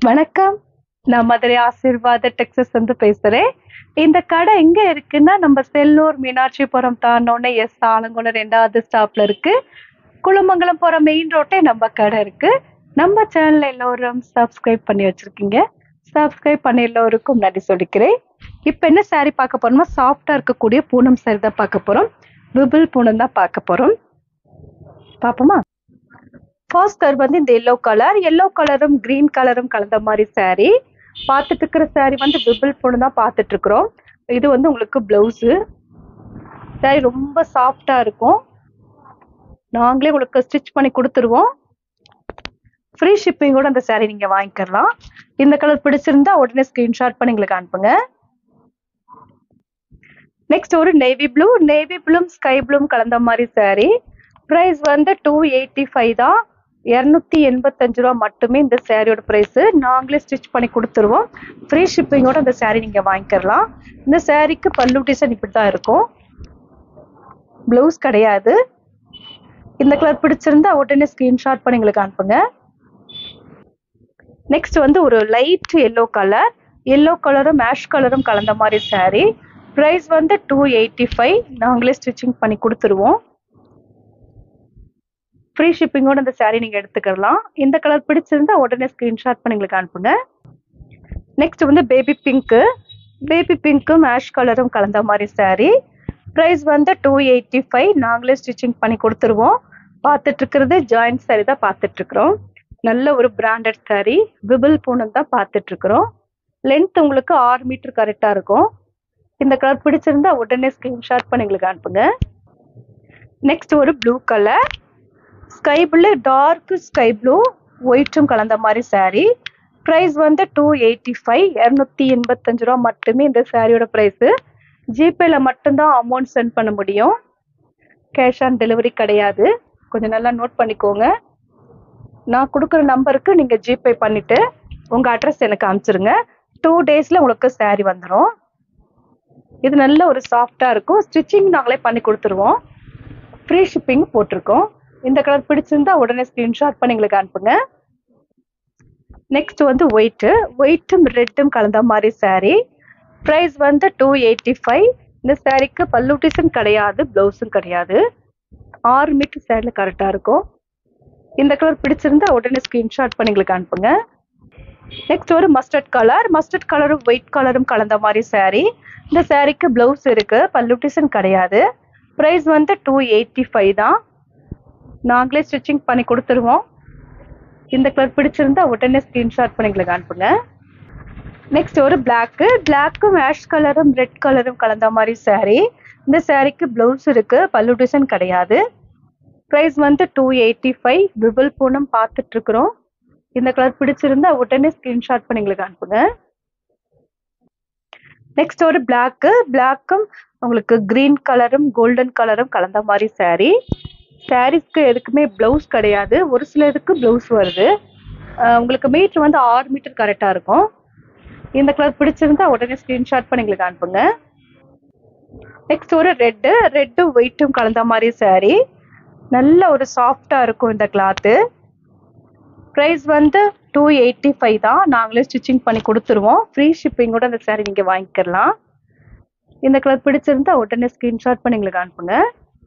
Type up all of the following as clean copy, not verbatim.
வணக்கம். நான் மதுரை ஆசீர்வாத டெக்ஸஸ் வந்து பேசுறேன். இந்த கடை எங்க இருக்குன்னா, நம்ம செல்லூர் மீனாட்சிபுரம் தாண்டுனோனே ஆலங்குளம் 2வது ஸ்டாப்ல இருக்கு. குளமங்கலம் போற மெயின் ரோட்டே நம்ம கடை இருக்கு. நம்ம சேனல்ல எல்லோரும் சப்ஸ்கிரைப் பண்ணி வச்சிருக்கீங்க. சப்ஸ்கிரைப் பண்ண எல்லோருக்கும் நன்றி சொல்லிக்கிறேன். இப்ப என்ன saree பார்க்க போறோம்னா, சாஃப்டா இருக்கக்கூடிய பூனம் saree தான் பார்க்க போறோம். விபிள் பூனம் தான் பார்க்க போறோம். பாப்போமா? ஃபர்ஸ்ட் கலர் வந்து இந்த எல்லோ கலரும் கிரீன் கலரும் கலந்த மாதிரி saree. பார்த்துட்டு இருக்கிற saree வந்து விபிள் பூனம் தான் பார்த்துட்டு இருக்கிறோம். இது வந்து உங்களுக்கு பிளவுஸ். saree ரொம்ப சாஃப்டா இருக்கும். நாங்களே உங்களுக்கு ஸ்டிச் பண்ணி கொடுத்துருவோம். ஃப்ரீ ஷிப்பிங்கோட அந்த saree நீங்க வாங்கிக்கலாம். இந்த கலர் பிடிச்சிருந்தா உடனே ஸ்கிரீன்ஷாட் பண்ணி எங்களுக்கு அனுப்புங்க. நெக்ஸ்ட் ஒரு நேவி ப்ளூவும் ஸ்கை ப்ளூவும் கலந்த மாதிரி saree. பிரைஸ் வந்து 285 தான். 285 ரூபா மட்டுமே இந்த சாரியோட பிரைஸ். நாங்களே ஸ்டிச் பண்ணி கொடுத்துருவோம். ஃப்ரீ ஷிப்பிங்கோட அந்த saree நீங்க வாங்கிக்கலாம். இந்த சாரிக்கு பல்லு டிசைன் இப்படிதான் இருக்கும். பிளவுஸ் கிடையாது. இந்த கலர் பிடிச்சிருந்தா உடனே ஸ்கிரீன்ஷாட் பண்ணி எங்களுக்கு அனுப்புங்க. நெக்ஸ்ட் வந்து ஒரு லைட் எல்லோ கலரும் ஆஷ் கலரும் கலந்த மாதிரி saree. பிரைஸ் வந்து 285. நாங்களே ஸ்டிச்சிங் பண்ணி கொடுத்துருவோம். ஃப்ரீ ஷிப்பிங்கோட அந்த saree நீங்க எடுத்துக்கலாம். இந்த கலர் பிடிச்சிருந்தா உடனே ஸ்கிரீன்ஷாட் பண்ணி எங்களுக்கு அனுப்புங்க. நெக்ஸ்ட் வந்து பேபி பிங்க்கும் ஆஷ் கலரும் கலந்த மாதிரி saree. பிரைஸ் வந்து 285. நாங்களே ஸ்டிச்சிங் பண்ணி கொடுத்துருவோம். பார்த்துட்டு இருக்கிறது ஜாயிண்ட் saree தான் பார்த்துட்டு இருக்கிறோம். நல்ல ஒரு பிராண்டட் saree. விபிள் பூனம் தான் பார்த்துட்டு இருக்கிறோம். லென்த் உங்களுக்கு 6 மீட்டர் கரெக்டா இருக்கும். இந்த கலர் பிடிச்சிருந்தா உடனே ஸ்கிரீன்ஷாட் பண்ணி எங்களுக்கு அனுப்புங்க. நெக்ஸ்ட் ஒரு blue colour dark sky blue ஒயிட்டும் கலந்த மாதிரி saree. பிரைஸ் வந்து 285. 285 ரூபா மட்டுமே இந்த சாரியோட பிரைஸ். ஜிபேல மட்டும்தான் அமௌண்ட் சென்ட் பண்ண முடியும். கேஷ் ஆன் டெலிவரி கிடையாது. கொஞ்சம் நல்லா நோட் பண்ணிக்கோங்க. நான் கொடுக்குற நம்பருக்கு நீங்க ஜிபே பண்ணிட்டு உங்க அட்ரஸ் எனக்கு அனுப்பிச்சிருங்க. 2 டேஸ்ல உங்களுக்கு saree வந்துடும். இது நல்ல ஒரு சாஃப்டா இருக்கும். ஸ்டிச்சிங் நாங்களே பண்ணி கொடுத்துருவோம். ஃப்ரீ ஷிப்பிங் போட்டிருக்கோம். இந்த கலர் பிடிச்சிருந்தா உடனே ஸ்கிரீன்ஷாட் பண்ணி எங்களுக்கு அனுப்புங்க. நெக்ஸ்ட் வந்து ஒயிட்டும் ரெட்டும் கலந்த மாதிரி saree. பிரைஸ் வந்து 285. இந்த சாரிக்கு பல்லு டிசைன் கிடையாது, பிளவுஸும் கிடையாது. 6 மீட்டர் சாரில கரெக்டா இருக்கும். இந்த கலர் பிடிச்சிருந்தா உடனே ஸ்கிரீன்ஷாட் பண்ணி எங்களுக்கு அனுப்புங்க. நெக்ஸ்ட் ஒரு மஸ்டர்ட் கலரும் ஒயிட் கலரும் கலந்த மாதிரி saree. இந்த சாரிக்கு பிளவுஸ் இருக்கு, பல்லு டிசைன் கிடையாது. பிரைஸ் வந்து 285 தான். நாங்களே ஸ்டிச்சிங் பண்ணி கொடுத்துருவோம். இந்த கலர் பிடிச்சிருந்தா உடனே ஸ்கிரீன்ஷாட் பண்ணி எங்களுக்கு அனுப்புங்க. நெக்ஸ்ட் ஒரு பிளாக்கும் ஆஷ் கலரும் ரெட் கலரும் கலந்த மாதிரி saree. இந்த சாரிக்கு பிளவுஸ் இருக்கு, பல்லு டிசைன் கிடையாது. பிரைஸ் வந்து 285. விபிள் பூனம் பார்த்துட்டு இருக்கிறோம். இந்த கலர் பிடிச்சிருந்தா உடனே ஸ்கிரீன்ஷாட் பண்ணி எங்களுக்கு அனுப்புங்க. நெக்ஸ்ட் ஒரு பிளாக்கும் உங்களுக்கு கிரீன் கலரும் கோல்டன் கலரும் கலந்த மாதிரி saree. சாரீஸ்க்கு எதுக்குமே பிளவுஸ் கிடையாது. ஒரு சிலருக்கு பிளவுஸ் வருது. உங்களுக்கு மீட்டர் வந்து 6 மீட்டர் கரெக்டா இருக்கும். இந்த கலர் பிடிச்சிருந்தா உடனே ஸ்கிரீன்ஷாட் பண்ணி எங்களுக்கு அனுப்புங்க. நெக்ஸ்ட் ஒரு ரெட்டும் ஒயிட்டும் கலந்த மாதிரி saree. நல்ல ஒரு சாஃப்டா இருக்கும் இந்த கிளாத். பிரைஸ் வந்து 285 தான். நாங்களே ஸ்டிச்சிங் பண்ணி கொடுத்துருவோம். ஃப்ரீ ஷிப்பிங்கோட அந்த saree நீங்க வாங்கிக்கலாம். இந்த கலர் பிடிச்சிருந்தா உடனே ஸ்கிரீன்ஷாட் பண்ணி எங்களுக்கு அனுப்புங்க.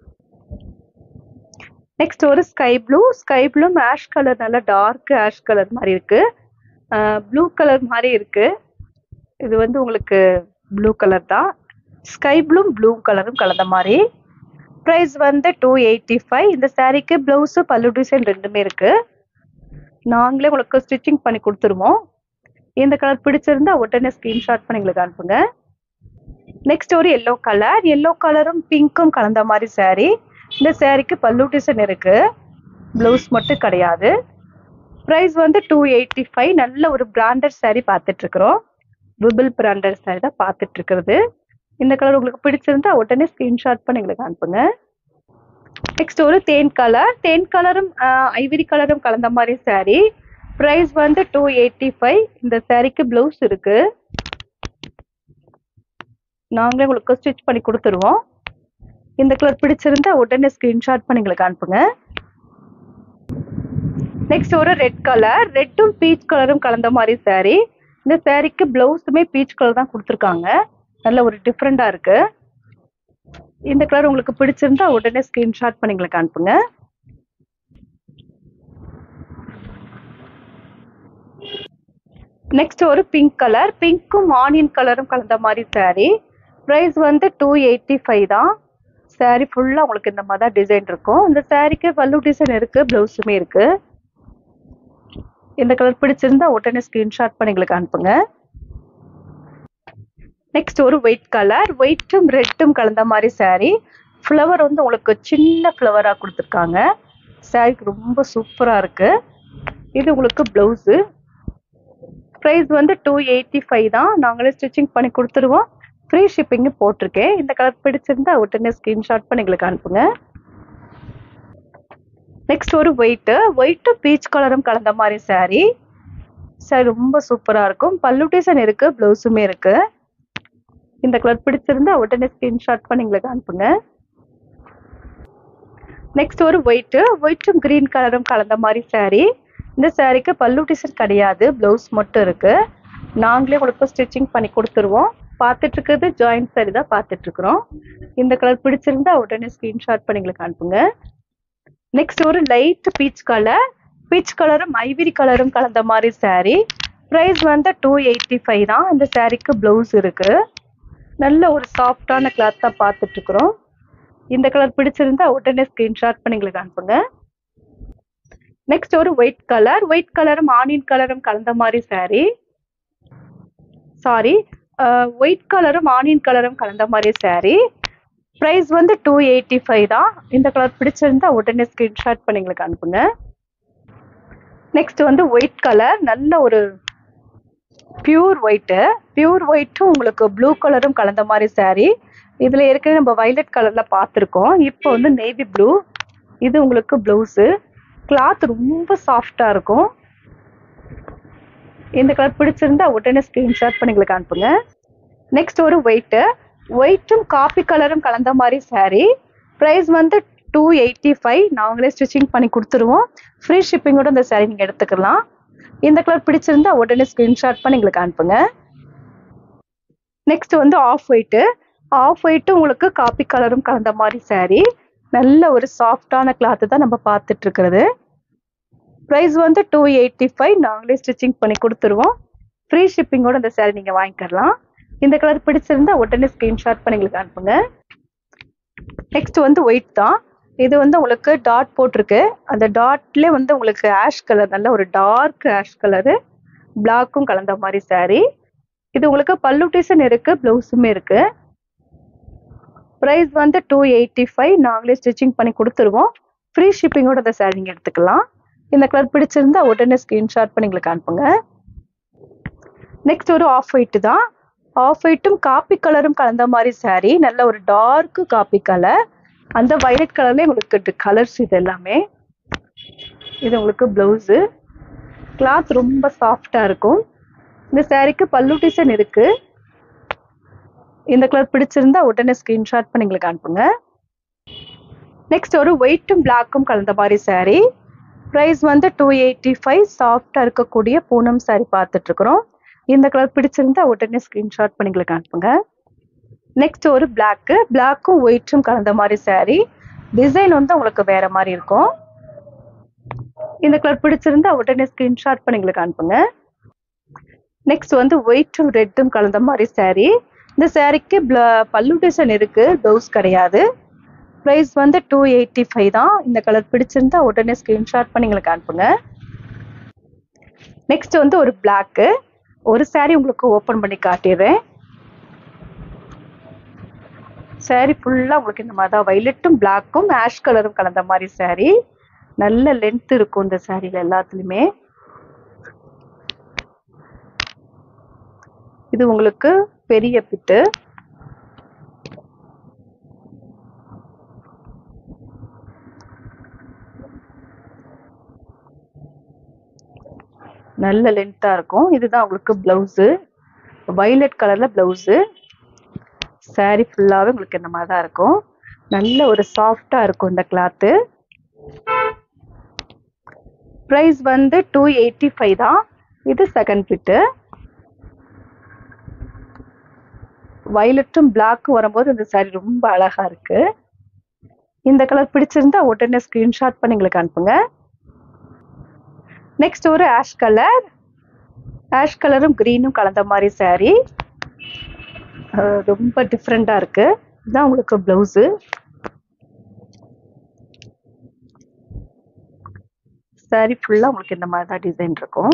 நெக்ஸ்ட் ஒரு ஸ்கை ப்ளூ ஆஷ் கலர், நல்ல டார்க் ஆஷ் கலர் மாதிரி இருக்கு. ப்ளூ கலர் மாதிரி இருக்கு. இது வந்து உங்களுக்கு ப்ளூ கலர் தான். ஸ்கை ப்ளூ கலரும் கலந்த மாதிரி. பிரைஸ் வந்து 285. இந்த சாரிக்கு பிளவுஸ் பல்லு டிசைன் ரெண்டுமே இருக்கு. நாங்களே உங்களுக்கு ஸ்டிச்சிங் பண்ணி கொடுத்துருவோம். இந்த கலர் பிடிச்சிருந்தா உடனே ஸ்கிரீன்ஷாட் பண்ணி எங்களுக்கு அனுப்புங்க. நெக்ஸ்ட் ஒரு எல்லோ கலரும் பிங்க்கும் கலந்த மாதிரி saree. இந்த சாரிக்கு பல்லு டிசைன் இருக்கு, பிளவுஸ் மட்டும் கிடையாது. பிரைஸ் வந்து 285. நல்ல ஒரு பிராண்டட் saree பார்த்துட்டு இருக்கிறோம். விபிள் பிராண்டட் saree தான் பார்த்துட்டு இருக்கிறது. இந்த கலர் உங்களுக்கு பிடிச்சிருந்தா உடனே ஸ்கிரீன்ஷாட் பண்ணி எங்களுக்கு அனுப்புங்க. நெக்ஸ்ட் ஒரு தேன் கலரும் ஐவரி கலரும் கலந்த மாதிரி saree. பிரைஸ் வந்து 285. இந்த சாரிக்கு பிளவுஸ் இருக்கு. நாங்களே உங்களுக்கு ஸ்டிச் பண்ணி கொடுத்துருவோம். இந்த கலர் பிடிச்சிருந்தா உடனே ஸ்கிரீன்ஷாட் பண்ணி எங்களுக்கு அனுப்புங்க. நெக்ஸ்ட் ஒரு ரெட் கலர், ரெட்டும் பீச் கலரும் கலந்த மாதிரி saree. இந்த சாரீக்கு பிளவுஸுமே பீச் கலர் தான் கொடுத்துருக்காங்க. நல்ல ஒரு டிஃப்ரெண்டா இருக்கு. இந்த கலர் உங்களுக்கு பிடிச்சிருந்தா உடனே ஸ்கிரீன்ஷாட் பண்ணி எங்களுக்கு அனுப்புங்க. நெக்ஸ்ட் ஒரு பிங்க் கலர், பிங்க்கும் ஆனியன் கலரும் கலந்த மாதிரி saree. ப்ரைஸ் வந்து 285 தான். saree ஃபுல்லா உங்களுக்கு இந்த மாதிரி தான் டிசைன் இருக்கும். இந்த சாரீக்கு பல்லு டிசைன் இருக்கு, பிளவுஸுமே இருக்கு. இந்த கலர் பிடிச்சிருந்தா உடனே ஸ்கிரீன்ஷாட் பண்ணி எங்களுக்கு அனுப்புங்க. நெக்ஸ்ட் ஒரு ஒயிட் கலர், ஒயிட்டும் ரெட்டும் கலந்த மாதிரி saree. ஃப்ளவர் வந்து உங்களுக்கு சின்ன ஃப்ளவரா கொடுத்துருக்காங்க. சாரீக்கு ரொம்ப சூப்பரா இருக்கு. இது உங்களுக்கு பிளவுஸு. ப்ரைஸ் வந்து 285 தான். நாங்களே ஸ்டிச்சிங் பண்ணி கொடுத்துருவோம். ஃப்ரீ ஷிப்பிங் போட்டிருக்கேன். இந்த கலர் பிடிச்சிருந்தா உடனே ஸ்கிரீன்ஷாட் பண்ணி எங்களுக்கு அனுப்புங்க. நெக்ஸ்ட் ஒரு ஒயிட்டு பீச் கலரும் கலந்த மாதிரி saree. சாரி ரொம்ப சூப்பரா இருக்கும். பல்லு டிசைன் இருக்கு, பிளவுஸுமே இருக்கு. இந்த கலர் பிடிச்சிருந்தா உடனே ஸ்கிரீன்ஷாட் பண்ணி எங்களுக்கு அனுப்புங்க. நெக்ஸ்ட் ஒரு ஒயிட்டும் கிரீன் கலரும் கலந்த மாதிரி saree. இந்த சாரீக்கு பல்லு டிசைன் கிடையாது, பிளவுஸ் மட்டும் இருக்கு. நாங்களே உங்களுக்கு ஸ்டிச்சிங் பண்ணி கொடுத்துருவோம். பார்த்துட்டு இருக்கிறது ஜாயிண்ட் saree தான் பார்த்துட்டு இருக்கிறோம். இந்த கலர் பிடிச்சிருந்தா உடனே ஸ்கிரீன்ஷாட் பண்ணி எங்களுக்கு அனுப்புங்க. நெக்ஸ்ட் ஒரு லைட் பீச் கலரும் ஐவரி கலரும் கலந்த மாதிரி saree. ப்ரைஸ் வந்து 285 தான். இந்த சாரீக்கு பிளவுஸ் இருக்கு. நல்ல ஒரு சாஃப்டான கிளாத் தான் பார்த்துட்டு இருக்கிறோம். இந்த கலர் பிடிச்சிருந்தா உடனே ஸ்கிரீன்ஷாட் பண்ணி எங்களுக்கு அனுப்புங்க. நெக்ஸ்ட் ஒரு ஒயிட் கலரும் ஆனியன் கலரும் கலந்த மாதிரி saree. ஒயிட் கலரும் ஆனியன் கலரும் கலந்த மாதிரி saree. ப்ரைஸ் வந்து 285 தான். இந்த கலர் பிடிச்சிருந்தா உடனே ஸ்கிரீன்ஷாட் பண்ணி எங்களுக்கு அனுப்புங்க. நெக்ஸ்ட் வந்து ஒயிட் கலர், நல்ல ஒரு பியூர் ஒயிட்டும் உங்களுக்கு ப்ளூ கலரும் கலந்த மாதிரி saree. இதுல ஏற்கனவே நம்ம வயலட் கலர்ல பார்த்துருக்கோம். இப்போ வந்து நேவி ப்ளூ. இது உங்களுக்கு பிளவுஸு. கிளாத் ரொம்ப சாஃப்டா இருக்கும். இந்த கலர் பிடிச்சிருந்தா உடனே ஸ்கிரீன்ஷாட் பண்ணி எங்களுக்கு அனுப்புங்க. நெக்ஸ்ட் ஒரு ஒயிட்டும் காபி கலரும் கலந்த மாதிரி saree. ப்ரைஸ் வந்து 285. நாங்களே ஸ்டிச்சிங் பண்ணி கொடுத்துருவோம். ஃப்ரீ ஷிப்பிங்கோட இந்த saree நீங்க எடுத்துக்கலாம். இந்த கலர் பிடிச்சிருந்தா உடனே ஸ்கிரீன்ஷாட் பண்ணி எங்களுக்கு அனுப்புங்க. நெக்ஸ்ட் வந்து ஆஃப் ஒயிட்டு உங்களுக்கு காபி கலரும் கலந்த மாதிரி saree. நல்ல ஒரு சாஃப்டான கிளாத் தான் நம்ம பார்த்துட்டு இருக்கிறது. ப்ரைஸ் வந்து 285. நாங்களே ஸ்டிச்சிங் பண்ணி கொடுத்துருவோம். ஃப்ரீ ஷிப்பிங்கோட இந்த saree நீங்க வாங்கிக்கலாம். இந்த கலர் பிடிச்சிருந்தா உடனே ஸ்கிரீன்ஷாட் பண்ணி எங்களுக்கு அனுப்புங்க. நெக்ஸ்ட் வந்து ஒயிட் தான். இது வந்து உங்களுக்கு டாட் போட்டிருக்கு. அந்த டாட்ல வந்து உங்களுக்கு ஆஷ் கலர், நல்ல ஒரு டார்க் ஆஷ் கலரு பிளாக்கும் கலந்த மாதிரி saree. இது உங்களுக்கு பல்லு டிசைன் இருக்கு, பிளவுஸுமே இருக்கு. ப்ரைஸ் வந்து 285. நாங்களே ஸ்டிச்சிங் பண்ணி கொடுத்துருவோம். ஃப்ரீ ஷிப்பிங்கோட இந்த saree நீங்க எடுத்துக்கலாம். இந்த கலர் பிடிச்சிருந்தா உடனே ஸ்கிரீன்ஷாட் பண்ணி எங்களுக்கு அனுப்புங்க. நெக்ஸ்ட் ஒரு ஆஃப் ஒயிட்டும் காப்பி கலரும் கலந்த மாதிரி saree. நல்ல ஒரு டார்க் காப்பி கலர். அந்த வயலட் கலர்லேயே உங்களுக்கு கலர்ஸ் இது எல்லாமே. இது உங்களுக்கு பிளவுஸு. கிளாத் ரொம்ப சாஃப்டா இருக்கும். இந்த சாரீக்கு பல்லு டிசைன் இருக்கு. இந்த கலர் பிடிச்சிருந்தா உடனே ஸ்கிரீன்ஷாட் பண்ணி எங்களுக்கு அனுப்புங்க. நெக்ஸ்ட் ஒரு ஒயிட்டும் பிளாக்கும் கலந்த மாதிரி saree. ப்ரைஸ் வந்து 285. சாஃப்டா இருக்கக்கூடிய பூனம் saree பார்த்துட்டு இருக்கிறோம். இந்த கலர் பிடிச்சிருந்தா உடனே ஸ்கிரீன்ஷாட் பண்ணி எங்களுக்கு அனுப்புங்க. நெக்ஸ்ட் ஒரு பிளாக்கும் ஒயிட்டும் கலந்த மாதிரி saree. டிசைன் வந்து உங்களுக்கு வேற மாதிரி இருக்கும். இந்த கலர் பிடிச்சிருந்தா உடனே ஸ்கிரீன்ஷாட் பண்ணி எங்களுக்கு அனுப்புங்க. நெக்ஸ்ட் வந்து ஒயிட்டும் ரெட்டும் கலந்த மாதிரி saree. இந்த சாரீக்கு பல்லு டிசைன் இருக்கு, பிளவுஸ் கிடையாது. ப்ரைஸ் வந்து 285 தான். இந்த கலர் பிடிச்சிருந்தா உடனே ஸ்கிரீன்ஷாட் பண்ணி எங்களுக்கு அனுப்புங்க. நெக்ஸ்ட் வந்து ஒரு ஒரு saree உங்களுக்கு ஓப்பன் பண்ணி காட்டிடுறேன். saree ஃபுல்லா உங்களுக்கு இந்த மாதிரி தான் வயலட்டும் பிளாக்கும் ஆஷ் கலரும் கலந்த மாதிரி saree. நல்ல லென்த் இருக்கும் இந்த சாரீல எல்லாத்துலயுமே. இது உங்களுக்கு பெரிய பிட்டு. நல்ல லென்த்தா இருக்கும். இதுதான் உங்களுக்கு பிளவுஸ். வயலட் கலர்ல பிளவுஸ். saree ஃபுல்லாவே உங்களுக்கு இந்த மாதிரி தான் இருக்கும். நல்ல ஒரு சாஃப்டா இருக்கும் இந்த கிளாத்து. ப்ரைஸ் வந்து 285 தான். இது செகண்ட் பிட்டு. வயலட்டும் பிளாக்கும் வரும்போது இந்த சாரி ரொம்ப அழகா இருக்கு. இந்த கலர் பிடிச்சிருந்தா உடனே ஸ்கிரீன்ஷாட் பண்ணி எங்களுக்கு அனுப்புங்க. நெக்ஸ்ட் ஒரு ஆஷ் கலர். ஆஷ் கலரும் கிரீனும் கலந்த மாதிரி சாரி. ரொம்ப டிஃப்ரெண்டா இருக்கு. இதுதான் உங்களுக்கு பிளவுஸ். சாரி ஃபுல்லா உங்களுக்கு இந்த மாதிரி தான் டிசைன் இருக்கும்.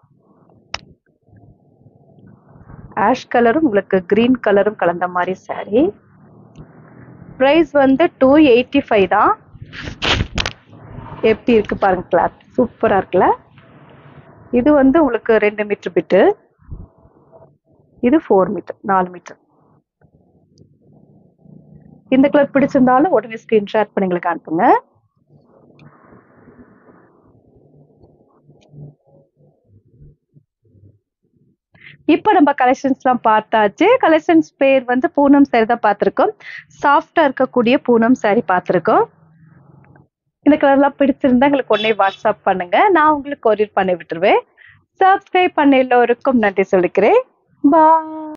ஆஷ் கலரும் உங்களுக்கு கிரீன் கலரும் கலந்த மாதிரி சாரி. பிரைஸ் வந்து 285 தான். எப்படி இருக்கு பாருங்க, கிளாத் சூப்பரா இருக்குல்ல. இது வந்து உங்களுக்கு 2 மீட்டர் பிட்டு, இது 4 மீட்டர், 4 மீட்டர். இந்த கலர் பிடிச்சிருந்தாலும் உடனே ஸ்கிரீன்ஷாட் பண்ணி எங்களுக்கு அனுப்புங்க. இப்போ நம்ம கலெக்ஷன்ஸ்லாம் பார்த்தாச்சு. கலெக்ஷன்ஸ் பேர் வந்து பூனம் சாரி தான் பார்த்துருக்கோம். சாஃப்டா இருக்கக்கூடிய பூனம் சாரி பார்த்துருக்கோம். இந்த கலர்லாம் பிடிச்சிருந்தா எங்களுக்கு உடனே வாட்ஸ்அப் பண்ணுங்க. நான் உங்களுக்கு கொரியர் பண்ணி விட்டுருவேன். சப்ஸ்கிரைப் பண்ண எல்லோருக்கும் நன்றி சொல்லிக்கிறேன். பாய்.